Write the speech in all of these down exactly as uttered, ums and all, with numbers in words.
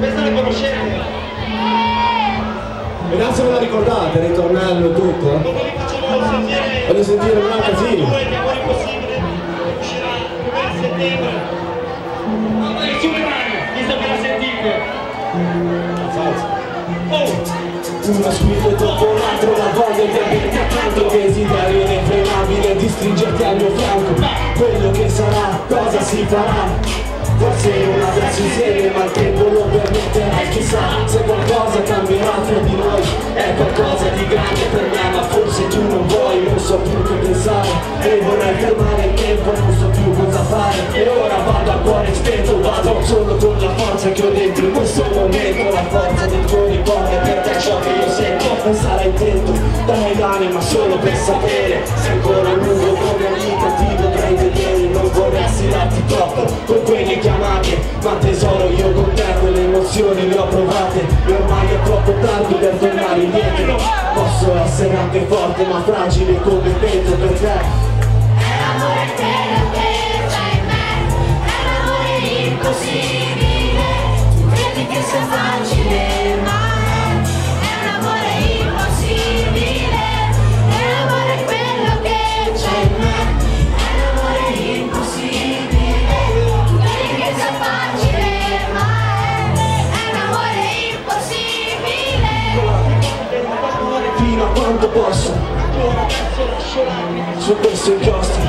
Questa la conoscete? Ragazzi, ve la ricordate? Ritornello e tutto? Dopo vi facciamo sentire... Voglio sentire un altro casino. Due di Amore Impossibile, uscirà il primo di settembre. Su le mani, visto che la sentite. Salsa. Oh! Uno squillo dopo l'altro, la voglia di averti accanto, desiderio irrefrenabile di stringerti al mio fianco. Quello che sarà, cosa si farà? Forse non adesso insieme, ma il tempo lo permetterà. Chissà se qualcosa cambierà fra di noi. È qualcosa di grande per me, ma forse tu non vuoi. Non so più che pensare e vorrei fermare il tempo, non so più cosa fare. E ora vado a cuore spento, vado solo con la forza che ho dentro in questo momento. La forza del tuo ricordo è per te ciò che io sento. Non sarai intento, dai l'anima solo per sapere se ancora a lungo come amica ti dovrei vedere. Non vorresti darti troppo con quelle chiamate, ma tesoro io con te quelle emozioni le ho provate. E ormai è troppo tardi per tornare indietro. Posso essere anche forte ma fragile come il vento per te. È l'amore quello che c'è in me, è l'amore impossibile. Tu credi che sia facile, ma è un amore impossibile. È l'amore quello che c'è in me, è l'amore impossibile. Tu credi che sia facile, ma è un amore impossibile. Fino a quanto posso su questo inchiostro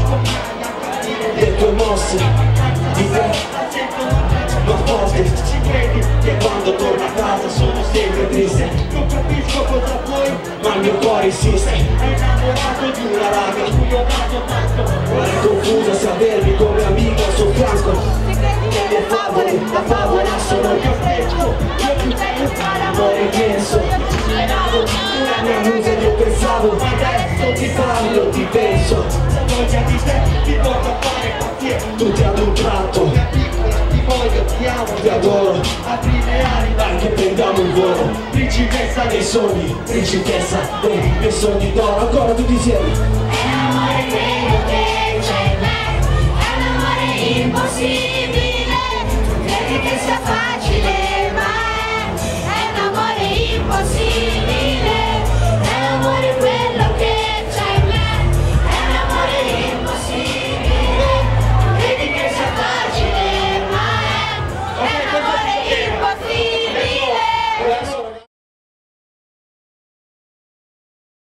le tue mosse di te, ma forte. E quando torno a casa sono sempre triste. Non capisco cosa vuoi, Ma il mio cuore insiste. è innamorato di una raga a cui ho dato tanto. Ora è confuso sapermi come amico al suo fianco. Le mie favole, la favola sono il cappello. Io ti voglio fare Amore intenso, la mia musa io pensavo, ma adesso ti parlo, ti penso. La voglia di te ti porta a fare quartiere. Tutti ad un tratto, Una piccola, ti voglio, ti amo, ti adoro, apri le ali, dai che prendiamo il volo. principessa Dei dei sogni, principessa dei miei sogni d'oro. Ancora tutti insieme. È